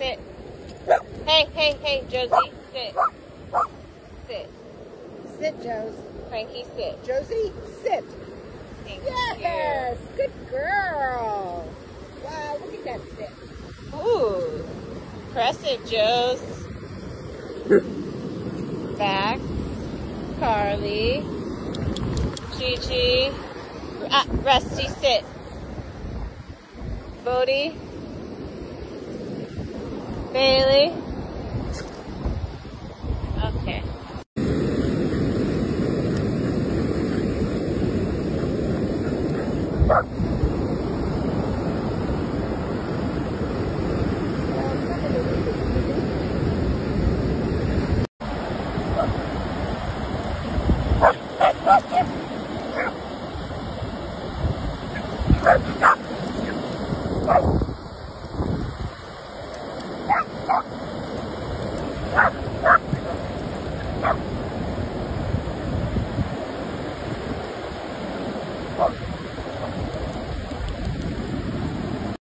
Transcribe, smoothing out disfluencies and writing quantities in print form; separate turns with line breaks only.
Sit. Hey, hey, hey, Josie, sit. Sit.
Sit, Josie.
Frankie, sit.
Josie, sit.
Thank
Yes, good girl. Wow, look at that sit.
you. Ooh, impressive, Joes. Back. Carly. Gigi. Rusty, sit. Bodie. Bailey. Okay.
Yeah.